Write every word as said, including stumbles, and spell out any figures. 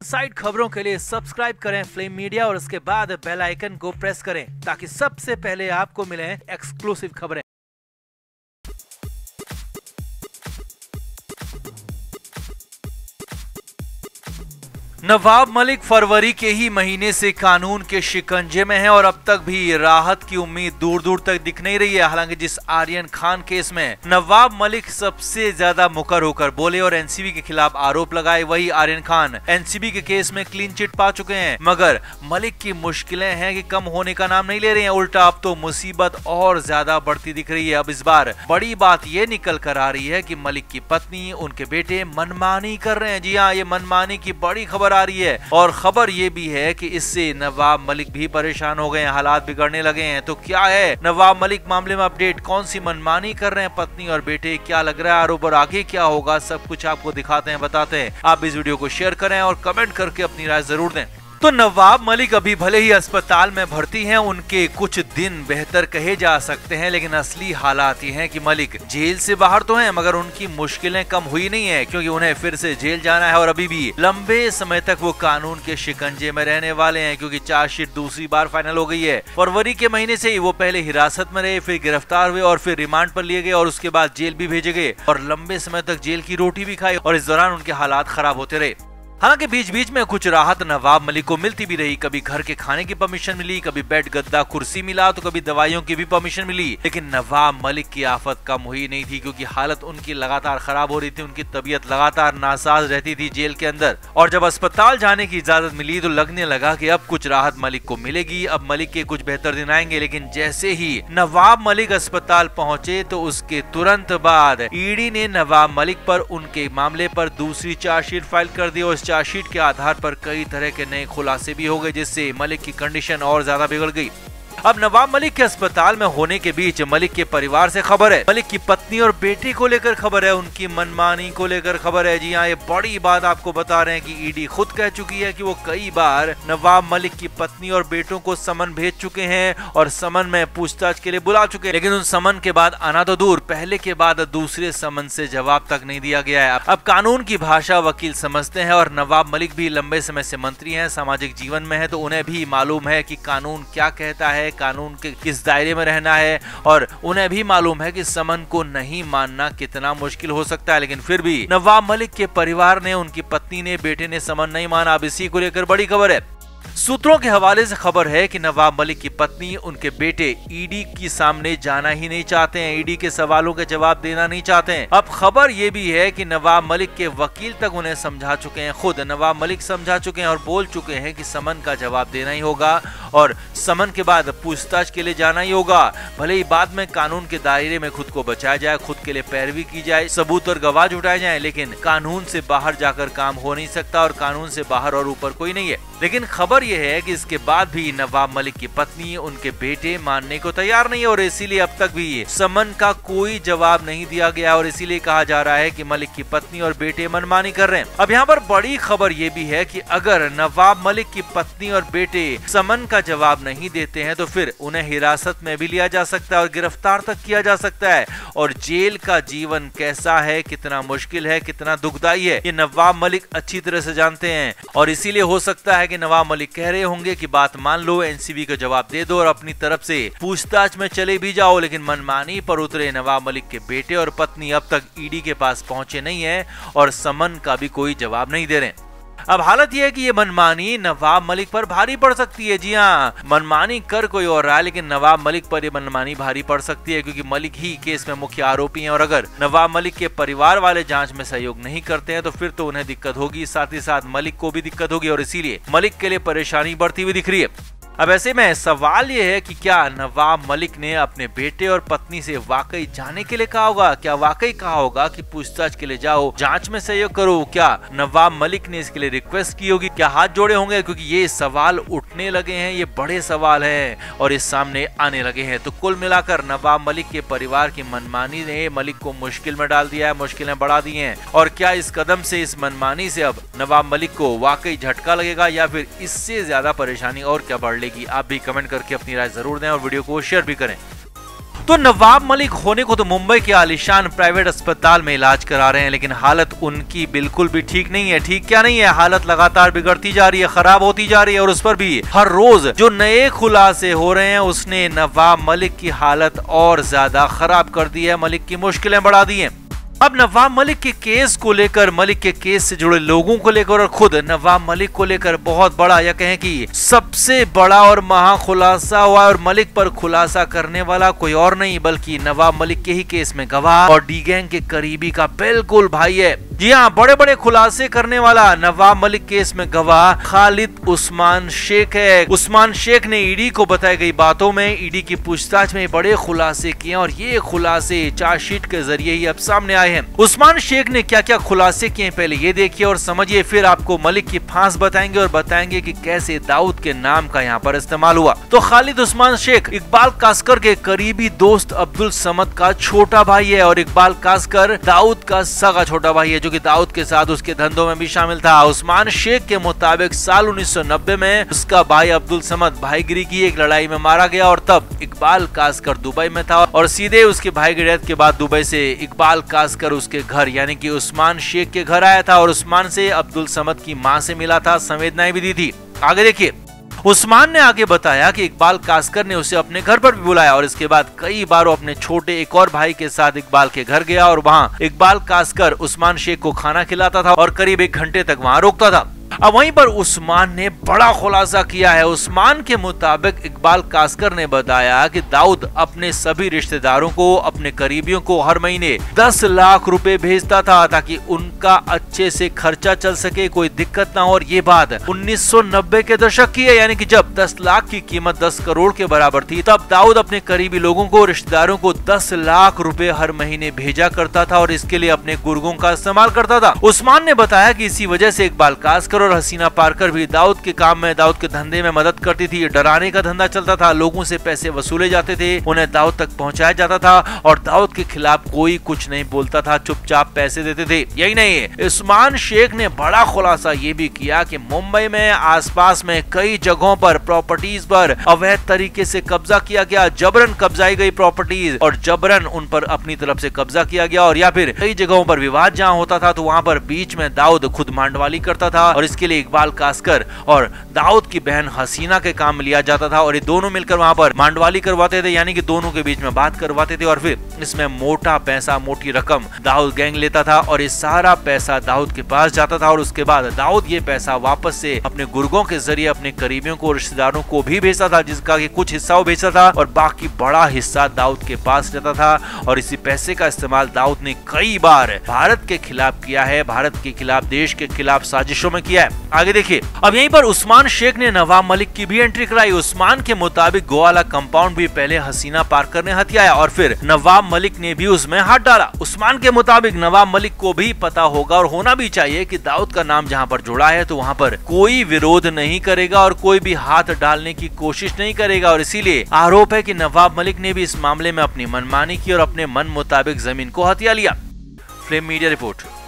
Side खबरों के लिए सब्सक्राइब करें फ्लेम मीडिया और उसके बाद बेल आइकन को प्रेस करें ताकि सबसे पहले आपको मिले एक्सक्लूसिव खबरें। नवाब मलिक फरवरी के ही महीने से कानून के शिकंजे में है और अब तक भी राहत की उम्मीद दूर दूर तक दिख नहीं रही है। हालांकि जिस आर्यन खान केस में नवाब मलिक सबसे ज्यादा मुकर होकर बोले और एनसीबी के खिलाफ आरोप लगाए, वही आर्यन खान एनसीबी के केस में क्लीन चिट पा चुके हैं। मगर मलिक की मुश्किलें हैं कि कम होने का नाम नहीं ले रही हैं, उल्टा अब तो मुसीबत और ज्यादा बढ़ती दिख रही है। अब इस बार बड़ी बात ये निकल कर आ रही है कि मलिक की पत्नी, उनके बेटे मनमानी कर रहे हैं। जी हाँ, ये मनमानी की बड़ी खबर आ रही है और खबर ये भी है कि इससे नवाब मलिक भी परेशान हो गए हैं, हालात बिगड़ने लगे हैं। तो क्या है नवाब मलिक मामले में अपडेट, कौन सी मनमानी कर रहे हैं पत्नी और बेटे, क्या लग रहा है आरोप और आगे क्या होगा, सब कुछ आपको दिखाते हैं, बताते हैं। आप इस वीडियो को शेयर करें और कमेंट करके अपनी राय जरूर दें। तो नवाब मलिक अभी भले ही अस्पताल में भर्ती हैं, उनके कुछ दिन बेहतर कहे जा सकते हैं, लेकिन असली हालात ये हैं कि मलिक जेल से बाहर तो हैं मगर उनकी मुश्किलें कम हुई नहीं है, क्योंकि उन्हें फिर से जेल जाना है और अभी भी लंबे समय तक वो कानून के शिकंजे में रहने वाले हैं, क्योंकि चार्जशीट दूसरी बार फाइनल हो गई है। फरवरी के महीने से ही वो पहले हिरासत में रहे, फिर गिरफ्तार हुए और फिर रिमांड पर लिए गए और उसके बाद जेल भी भेजे गए और लंबे समय तक जेल की रोटी भी खाई और इस दौरान उनके हालात खराब होते रहे। हालांकि बीच बीच में कुछ राहत नवाब मलिक को मिलती भी रही, कभी घर के खाने की परमिशन मिली, कभी बेड गद्दा कुर्सी मिला, तो कभी दवाइयों की भी परमिशन मिली। लेकिन नवाब मलिक की आफत कम हुई नहीं थी, क्योंकि हालत उनकी लगातार खराब हो रही थी, उनकी तबीयत लगातार नासाज रहती थी जेल के अंदर। और जब अस्पताल जाने की इजाजत मिली तो लगने लगा कि अब कुछ राहत मलिक को मिलेगी, अब मलिक के कुछ बेहतर दिन आएंगे। लेकिन जैसे ही नवाब मलिक अस्पताल पहुंचे तो उसके तुरंत बाद ईडी ने नवाब मलिक पर उनके मामले पर दूसरी चार्जशीट फाइल कर दी और चार्जशीट के आधार पर कई तरह के नए खुलासे भी हो गए, जिससे मलिक की कंडीशन और ज्यादा बिगड़ गई। अब नवाब मलिक के अस्पताल में होने के बीच मलिक के परिवार से खबर है, मलिक की पत्नी और बेटी को लेकर खबर है, उनकी मनमानी को लेकर खबर है। जी हाँ, ये बड़ी बात आपको बता रहे हैं कि ईडी खुद कह चुकी है कि वो कई बार नवाब मलिक की पत्नी और बेटों को समन भेज चुके हैं और समन में पूछताछ के लिए बुला चुके हैं, लेकिन उन समन के बाद आना तो दूर, पहले के बाद दूसरे समन से जवाब तक नहीं दिया गया है। अब कानून की भाषा वकील समझते हैं और नवाब मलिक भी लंबे समय से मंत्री हैं, सामाजिक जीवन में है, तो उन्हें भी मालूम है कि कानून क्या कहता है, कानून के किस दायरे में रहना है, और उन्हें भी मालूम है कि समन को नहीं मानना कितना मुश्किल हो सकता है। लेकिन फिर भी नवाब मलिक के परिवार ने, उनकी पत्नी ने, बेटे ने समन नहीं माना। अब इसी को लेकर बड़ी खबर है। सूत्रों के हवाले से खबर है कि नवाब मलिक की पत्नी, उनके बेटे ईडी के सामने जाना ही नहीं चाहते हैं, ईडी के सवालों के जवाब देना नहीं चाहते हैं। अब खबर ये भी है कि नवाब मलिक के वकील तक उन्हें समझा चुके हैं, खुद नवाब मलिक समझा चुके हैं और बोल चुके हैं कि समन का जवाब देना ही होगा और समन के बाद पूछताछ के लिए जाना ही होगा। भले ही बाद में कानून के दायरे में खुद को बचाया जाए, खुद के लिए पैरवी की जाए, सबूत और गवाह जुटाए जाए, लेकिन कानून से बाहर जाकर काम हो नहीं सकता और कानून से बाहर और ऊपर कोई नहीं है। लेकिन खबर यह है कि इसके बाद भी नवाब मलिक की पत्नी, उनके बेटे मानने को तैयार नहीं है और इसीलिए अब तक भी समन का कोई जवाब नहीं दिया गया और इसीलिए कहा जा रहा है कि मलिक की पत्नी और बेटे मनमानी कर रहे हैं। अब यहाँ पर बड़ी खबर ये भी है कि अगर नवाब मलिक की पत्नी और बेटे समन का जवाब नहीं देते हैं तो फिर उन्हें हिरासत में भी लिया जा सकता है और गिरफ्तार तक किया जा सकता है। और जेल का जीवन कैसा है, कितना मुश्किल है, कितना दुखदाई है, ये नवाब मलिक अच्छी तरह से जानते हैं और इसीलिए हो सकता है कि नवाब मलिक कह रहे होंगे कि बात मान लो, एनसीबी का जवाब दे दो और अपनी तरफ से पूछताछ में चले भी जाओ। लेकिन मनमानी पर उतरे नवाब मलिक के बेटे और पत्नी अब तक ईडी के पास पहुंचे नहीं है और समन का भी कोई जवाब नहीं दे रहे। अब हालत यह है कि ये मनमानी नवाब मलिक पर भारी पड़ सकती है। जी हाँ, मनमानी कर कोई और रहा है, लेकिन नवाब मलिक पर ये मनमानी भारी पड़ सकती है, क्योंकि मलिक ही केस में मुख्य आरोपी हैं और अगर नवाब मलिक के परिवार वाले जांच में सहयोग नहीं करते हैं तो फिर तो उन्हें दिक्कत होगी, साथ ही साथ मलिक को भी दिक्कत होगी और इसीलिए मलिक के लिए परेशानी बढ़ती हुई दिख रही है। अब ऐसे में सवाल ये है कि क्या नवाब मलिक ने अपने बेटे और पत्नी से वाकई जाने के लिए कहा होगा, क्या वाकई कहा होगा कि पूछताछ के लिए जाओ, जांच में सहयोग करो, क्या नवाब मलिक ने इसके लिए रिक्वेस्ट की होगी, क्या हाथ जोड़े होंगे, क्योंकि ये सवाल उठने लगे हैं, ये बड़े सवाल हैं और इस सामने आने लगे हैं। तो कुल मिलाकर नवाब मलिक के परिवार की मनमानी ने मलिक को मुश्किल में डाल दिया है, मुश्किलें बढ़ा दी हैं। और क्या इस कदम से, इस मनमानी से अब नवाब मलिक को वाकई झटका लगेगा या फिर इससे ज्यादा परेशानी और क्या बढ़ लेगी? आप भी कमेंट करके अपनी राय जरूर दें और वीडियो को शेयर भी करें। तो नवाब मलिक होने को तो मुंबई के आलीशान प्राइवेट अस्पताल में इलाज करा रहे हैं, लेकिन हालत उनकी बिल्कुल भी ठीक नहीं है। ठीक क्या नहीं है, हालत लगातार बिगड़ती जा रही है, खराब होती जा रही है और उस पर भी हर रोज जो नए खुलासे हो रहे हैं उसने नवाब मलिक की हालत और ज्यादा खराब कर दी है, मलिक की मुश्किलें बढ़ा दी हैं। अब नवाब मलिक के केस को लेकर, मलिक के केस से जुड़े लोगों को लेकर और खुद नवाब मलिक को लेकर बहुत बड़ा, या कहें कि सबसे बड़ा और महा खुलासा हुआ, और मलिक पर खुलासा करने वाला कोई और नहीं बल्कि नवाब मलिक के ही केस में गवाह और डी गैंग के करीबी का बिल्कुल भाई है। जी हाँ, बड़े बड़े खुलासे करने वाला नवाब मलिक केस में गवाह खालिद उस्मान शेख है। उस्मान शेख ने ईडी को बताई गई बातों में, ईडी की पूछताछ में बड़े खुलासे किए और ये खुलासे चार्जशीट के जरिए ही अब सामने आए हैं। उस्मान शेख ने क्या क्या खुलासे किए पहले ये देखिए और समझिए, फिर आपको मलिक की फांस बताएंगे और बताएंगे कि कैसे दाऊद के नाम का यहाँ पर इस्तेमाल हुआ। तो खालिद उस्मान शेख इकबाल कास्कर के करीबी दोस्त अब्दुल समद का छोटा भाई है और इकबाल कास्कर दाऊद का सगा छोटा भाई है जो कि दाऊद के साथ उसके धंधों में भी शामिल था। उस्मान शेख के मुताबिक साल उन्नीस सौ नब्बे में उसका भाई अब्दुल समद भाईगिरी की एक लड़ाई में मारा गया और तब इकबाल कास्कर दुबई में था और सीधे उसके भाई की डेथ के बाद दुबई से इकबाल कास्कर उसके घर यानी कि उस्मान शेख के घर आया था और उस्मान से अब्दुल समद की मां से मिला था, संवेदनाएं भी दी थी। आगे देखिए, उस्मान ने आगे बताया कि इकबाल कास्कर ने उसे अपने घर पर भी बुलाया और इसके बाद कई बार वो अपने छोटे एक और भाई के साथ इकबाल के घर गया और वहां इकबाल कास्कर उस्मान शेख को खाना खिलाता था और करीब एक घंटे तक वहां रोकता था। अब वहीं पर उस्मान ने बड़ा खुलासा किया है। उस्मान के मुताबिक इकबाल कास्कर ने बताया कि दाऊद अपने सभी रिश्तेदारों को, अपने करीबियों को हर महीने दस लाख रुपए भेजता था ताकि उनका अच्छे से खर्चा चल सके, कोई दिक्कत ना हो। और ये बात उन्नीस सौ नब्बे के दशक की है, यानी कि जब दस लाख की कीमत दस करोड़ के बराबर थी, तब दाऊद अपने करीबी लोगों को, रिश्तेदारों को दस लाख रुपए हर महीने भेजा करता था और इसके लिए अपने गुर्गों का इस्तेमाल करता था। उस्मान ने बताया कि इसी वजह से इकबाल कास्कर और हसीना पारकर भी दाऊद के काम में, दाऊद के धंधे में मदद करती थी। डराने का धंधा चलता था, लोगों से पैसे वसूले जाते थे, उन्हें दाऊद तक पहुंचाया जाता था और दाऊद के खिलाफ कोई कुछ नहीं बोलता था, चुपचाप पैसे देते थे। यही नहीं, उस्मान शेख ने बड़ा खुलासा ये भी किया कि मुंबई में आसपास में कई जगहों पर प्रॉपर्टीज पर अवैध तरीके से कब्जा किया गया, जबरन कब्जाई गई प्रॉपर्टीज और जबरन उन पर अपनी तरफ से कब्जा किया गया। और या फिर कई जगहों पर विवाद जहाँ होता था तो वहाँ पर बीच में दाऊद खुद मांडवाली करता था और इसके लिए इकबाल कास्कर और दाऊद की बहन हसीना के काम में लिया जाता था और ये दोनों मिलकर वहां पर मांडवाली करवाते थे, यानी कि दोनों के बीच में बात करवाते थे और फिर इसमें मोटा पैसा, मोटी रकम दाऊद गैंग लेता था और ये सारा पैसा दाऊद के पास जाता था और उसके बाद दाऊद ये पैसा वापस से अपने गुर्गों के जरिए अपने करीबियों को, रिश्तेदारों को भी भेजता था, जिसका कि कुछ हिस्सा वो भेजता था और बाकी बड़ा हिस्सा दाऊद के पास रहता था। और इसी पैसे का इस्तेमाल दाऊद ने कई बार भारत के खिलाफ किया है, भारत के खिलाफ, देश के खिलाफ साजिशों में किया है। आगे देखिए, अब यहीं पर उस्मान शेख ने नवाब मलिक की भी एंट्री कराई। उस्मान के मुताबिक गोवाला कंपाउंड भी पहले हसीना पारकर ने हथियाया और फिर नवाब मलिक ने भी उसमें हाथ डाला। उस्मान के मुताबिक नवाब मलिक को भी पता होगा और होना भी चाहिए कि दाऊद का नाम जहां पर जुड़ा है तो वहां पर कोई विरोध नहीं करेगा और कोई भी हाथ डालने की कोशिश नहीं करेगा और इसीलिए आरोप है कि नवाब मलिक ने भी इस मामले में अपनी मनमानी की और अपने मन मुताबिक जमीन को हथिया लिया। Flame media report.